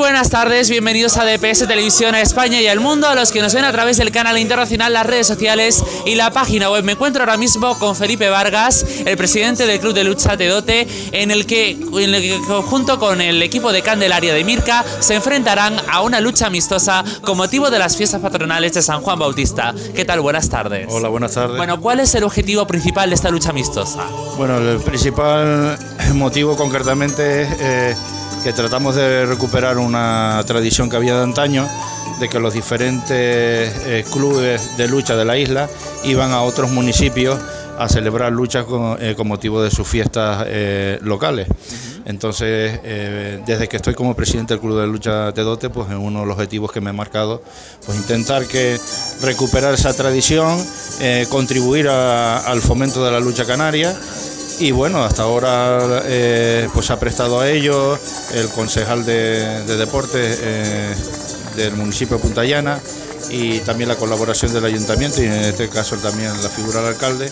buenas tardes, bienvenidos a DPS Televisión a España y al mundo, a los que nos ven a través del canal internacional, las redes sociales y la página web. Me encuentro ahora mismo con Felipe Vargas, el presidente del Club de Lucha Tedote, en el que junto con el equipo de Candelaria de Mirca se enfrentarán a una lucha amistosa con motivo de las fiestas patronales de San Juan Bautista. ¿Qué tal? Buenas tardes. Hola, buenas tardes. Bueno, ¿cuál es el objetivo principal de esta lucha amistosa? Bueno, el principal motivo concretamente es que tratamos de recuperar una tradición que había de antaño, de que los diferentes clubes de lucha de la isla iban a otros municipios a celebrar luchas con motivo de sus fiestas locales. Entonces, desde que estoy como presidente del Club de Lucha Tedote, pues es uno de los objetivos que me he marcado, pues intentar recuperar esa tradición, contribuir al fomento de la lucha canaria. Y bueno, hasta ahora pues ha prestado a ello el concejal de deportes del municipio de Punta Llana y también la colaboración del ayuntamiento y en este caso también la figura del alcalde.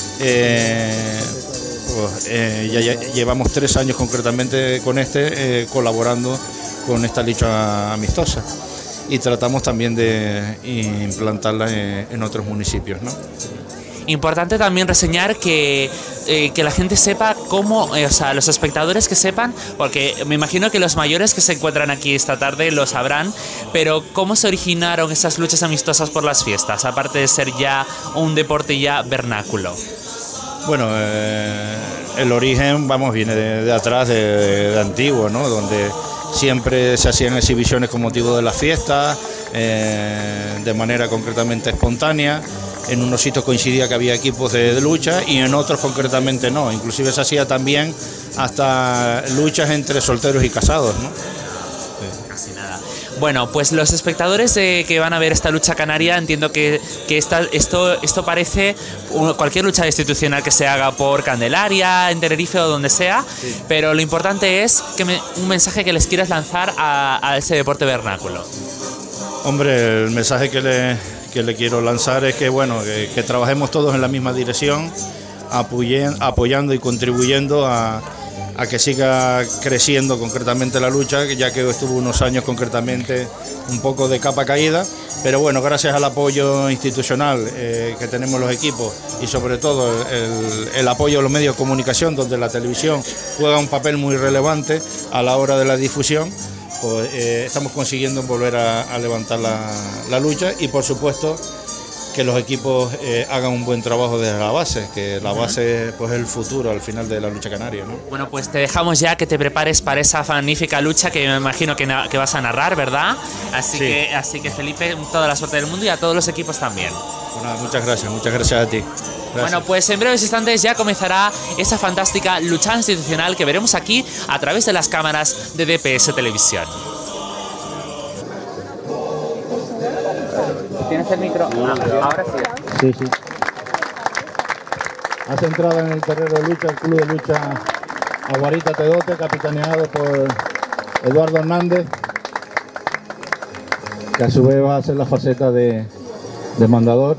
Ya llevamos 3 años concretamente con colaborando con esta lucha amistosa y tratamos también de implantarla en otros municipios, ¿no? Importante también reseñar que la gente sepa cómo, o sea, los espectadores que sepan, porque me imagino que los mayores que se encuentran aquí esta tarde lo sabrán, pero cómo se originaron esas luchas amistosas por las fiestas, aparte de ser ya un deporte ya vernáculo. Bueno, el origen, viene de atrás, de antiguo, ¿no? Donde siempre se hacían exhibiciones con motivo de las fiestas, de manera concretamente espontánea. En unos sitios coincidía que había equipos de lucha y en otros concretamente no. Inclusive se hacía también hasta luchas entre solteros y casados, ¿no? Sí. Casi nada. Bueno, pues los espectadores que van a ver esta lucha canaria, entiendo que esto parece cualquier lucha institucional que se haga por Candelaria, en Tenerife o donde sea, sí. Pero lo importante es un mensaje que les quieras lanzar a ese deporte vernáculo. Hombre, el mensaje que le quiero lanzar es que trabajemos todos en la misma dirección, apoyando y contribuyendo a que siga creciendo concretamente la lucha, ya que estuvo unos años concretamente un poco de capa caída, pero bueno, gracias al apoyo institucional que tenemos los equipos y sobre todo el apoyo de los medios de comunicación, donde la televisión juega un papel muy relevante a la hora de la difusión, pues estamos consiguiendo volver a levantar la lucha y por supuesto que los equipos hagan un buen trabajo desde la base, que la base pues es el futuro al final de la lucha canaria, ¿no? Bueno, pues te dejamos ya que te prepares para esa magnífica lucha que me imagino que vas a narrar, ¿verdad? Así que Felipe, toda la suerte del mundo y a todos los equipos también. Bueno, muchas gracias a ti. Gracias. Bueno, pues en breves instantes ya comenzará esa fantástica lucha institucional que veremos aquí a través de las cámaras de DPS Televisión. ¿Tienes el micro? Ahora sí. Sí. Hace entrada en el terreno de lucha el Club de Lucha Aguarita Tedote, capitaneado por Eduardo Hernández, que a su vez va a hacer la faceta de mandador.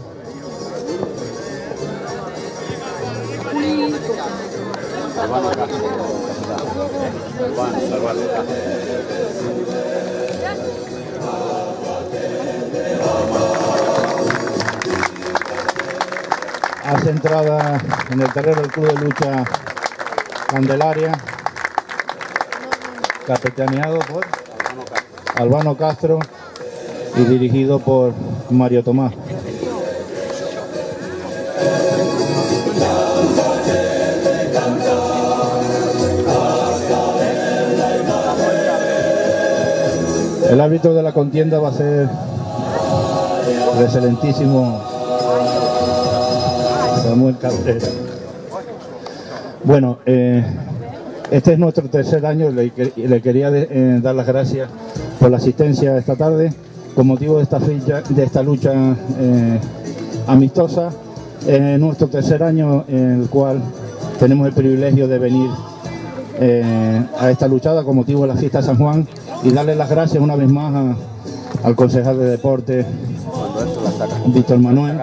Hace entrada en el terreno del Club de Lucha Candelaria, capitaneado por Albano Castro y dirigido por Mario Tomás. El árbitro de la contienda va a ser el excelentísimo Samuel Cartera. Bueno, este es nuestro tercer año. Le quería dar las gracias por la asistencia esta tarde con motivo de esta lucha amistosa. Nuestro tercer año en el cual tenemos el privilegio de venir a esta luchada con motivo de la fiesta de San Juan y darle las gracias una vez más al concejal de deporte Víctor Manuel,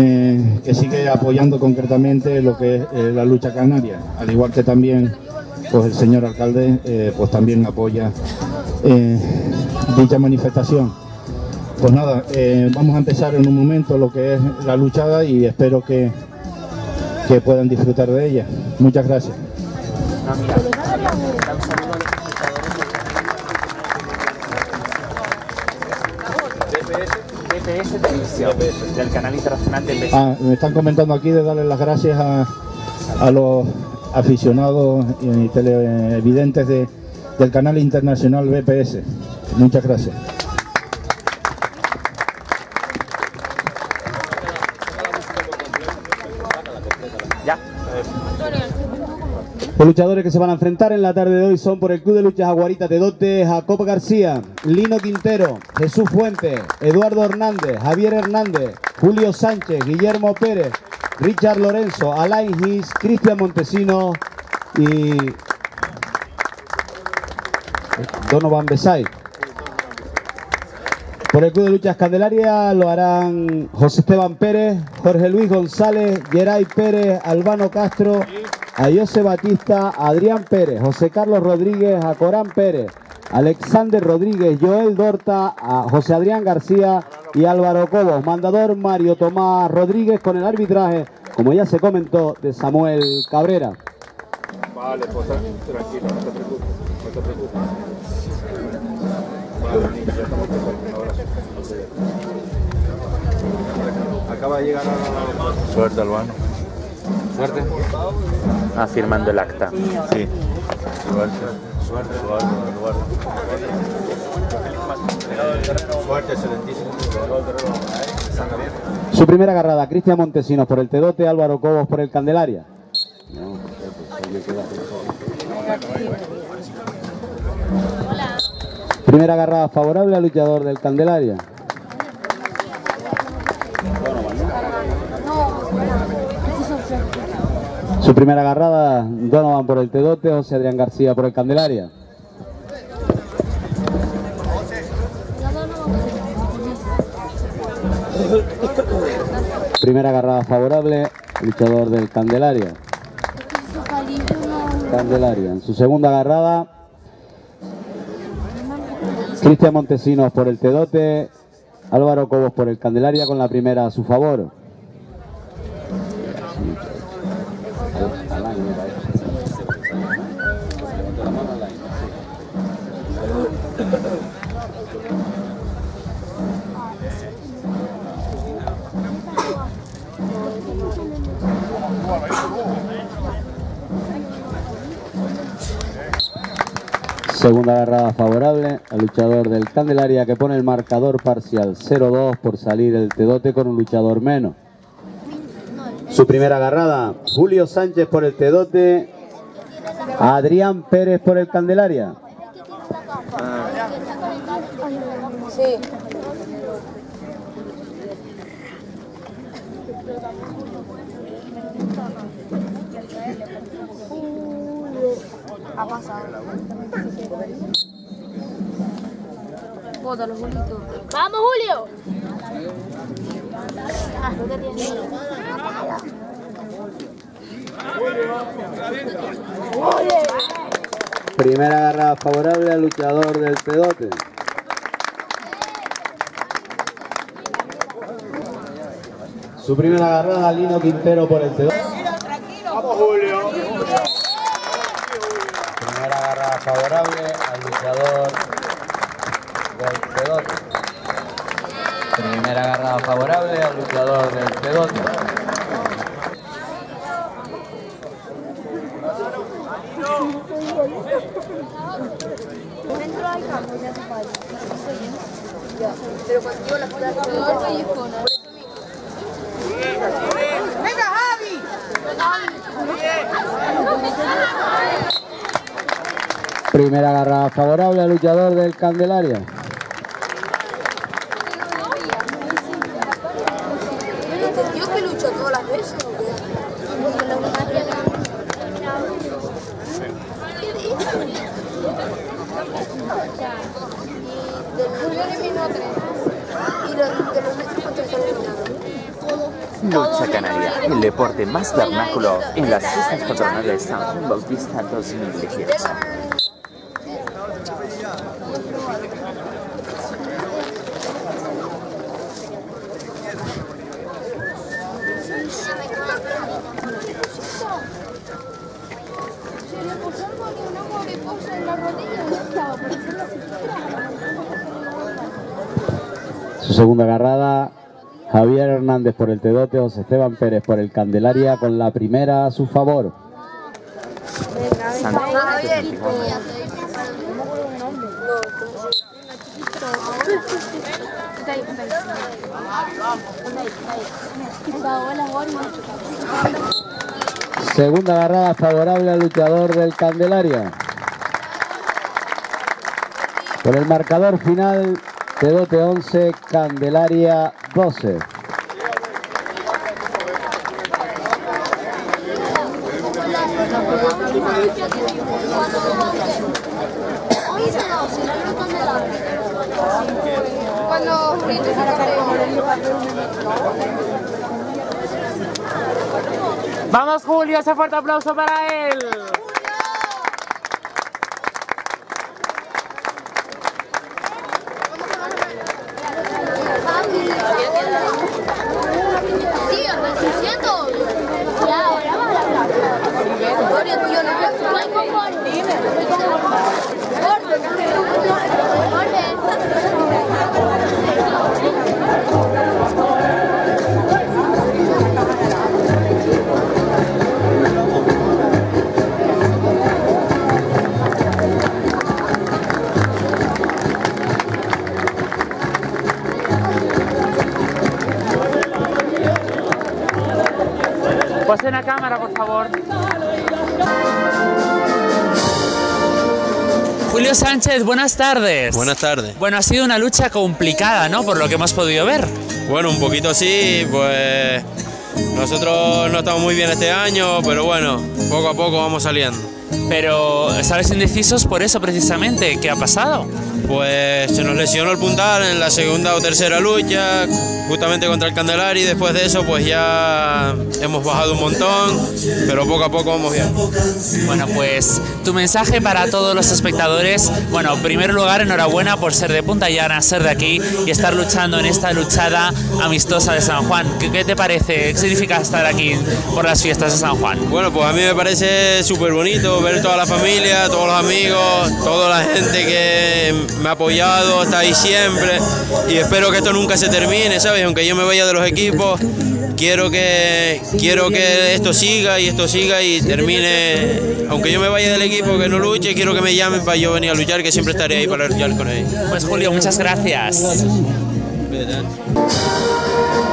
que sigue apoyando concretamente lo que es la lucha canaria, al igual que también pues el señor alcalde pues también apoya dicha manifestación. Pues nada, vamos a empezar en un momento lo que es la luchada y espero que puedan disfrutar de ella. Muchas gracias. BPS Televisión, del canal internacional de BPS. Me están comentando aquí de darles las gracias a los aficionados y televidentes del canal internacional BPS. Muchas gracias. Ya. Los luchadores que se van a enfrentar en la tarde de hoy son por el Club de Lucha Jaguarita Tedote: Jacob García, Lino Quintero, Jesús Fuentes, Eduardo Hernández, Javier Hernández, Julio Sánchez, Guillermo Pérez, Richard Lorenzo, Alain Gis, Cristian Montesinos y Donovan Besay. Por el Club de Luchas Candelaria lo harán José Esteban Pérez, Jorge Luis González, Geray Pérez, Albano Castro, Ayose Batista, Adrián Pérez, José Carlos Rodríguez, Acorán Pérez, Alexander Rodríguez, Joel Dorta, José Adrián García y Álvaro Cobos. Mandador Mario Tomás Rodríguez, con el arbitraje, como ya se comentó, de Samuel Cabrera. Vale, pues tranquilo, no te preocupes, no te preocupes. Vale, ya estamos preparados. Ahora sí. Acaba de llegar a... Suerte, Albano. Suerte. Firmando el acta. Sí. Suerte, Eduardo. Suerte, excelentísimo. Su primera agarrada, Cristian Montesinos por el Tedote, Álvaro Cobos por el Candelaria. Primera agarrada favorable al luchador del Candelaria. Su primera agarrada, Donovan por el Tedote, José Adrián García por el Candelaria. Primera agarrada favorable, luchador del Candelaria. En su segunda agarrada, Cristian Montesinos por el Tedote, Álvaro Cobos por el Candelaria, con la primera a su favor. Segunda agarrada favorable al luchador del Candelaria, que pone el marcador parcial 0-2 por salir el Tedote con un luchador menos. Su primera agarrada, Julio Sánchez por el Tedote, Adrián Pérez por el Candelaria. Sí. Ha pasado. Bótalo, Julito. ¡Vamos, Julio! Ah, ¿tú qué tienes? Primera agarrada favorable al luchador del Tedote. Su primera agarrada, Lino Quintero por el Tedote. ¡Vamos, Julio! Primera agarrada favorable al luchador del Tedote. Primera agarrada favorable al luchador del Tedote. Pero contigo la ciudad ¡venga, Javi! Primera agarrada favorable al luchador del Candelaria. ¿Este tío que lucha todas las veces o qué? Y del Julio eliminó 3. ¿Y de los nuestros cuántos están eliminados? Lucha Canaria, el deporte más vernáculo en las fiestas patronales San Juan Bautista 2018. Su segunda agarrada, Javier Hernández por el Tedote, José Esteban Pérez por el Candelaria, con la primera a su favor. Segunda agarrada favorable al luchador del Candelaria. Por el marcador final, Tedote 11, Candelaria 12. Vamos, Julio, ese fuerte aplauso para él. Pues en la cámara, por favor. Julio Sánchez, buenas tardes. Buenas tardes. Bueno, ha sido una lucha complicada, ¿no? Por lo que hemos podido ver. Bueno, un poquito sí, pues nosotros no estamos muy bien este año, pero bueno, poco a poco vamos saliendo. Pero, ¿sabes indecisos por eso precisamente? ¿Qué ha pasado? Pues se nos lesionó el puntal en la segunda o tercera lucha, justamente contra el Candelaria, y después de eso pues ya hemos bajado un montón, pero poco a poco vamos bien. Bueno, pues tu mensaje para todos los espectadores. Bueno, en primer lugar, enhorabuena por ser de Punta Llana, ser de aquí y estar luchando en esta luchada amistosa de San Juan. ¿Qué te parece? ¿Qué significa estar aquí por las fiestas de San Juan? Bueno, pues a mí me parece súper bonito ver toda la familia, todos los amigos, toda la gente que me ha apoyado, está ahí siempre, y espero que esto nunca se termine, ¿sabes? Aunque yo me vaya de los equipos, quiero que esto siga y termine. Aunque yo me vaya del equipo, que no luche, quiero que me llamen para yo venir a luchar, que siempre estaré ahí para luchar con ellos. Pues Julio, muchas gracias.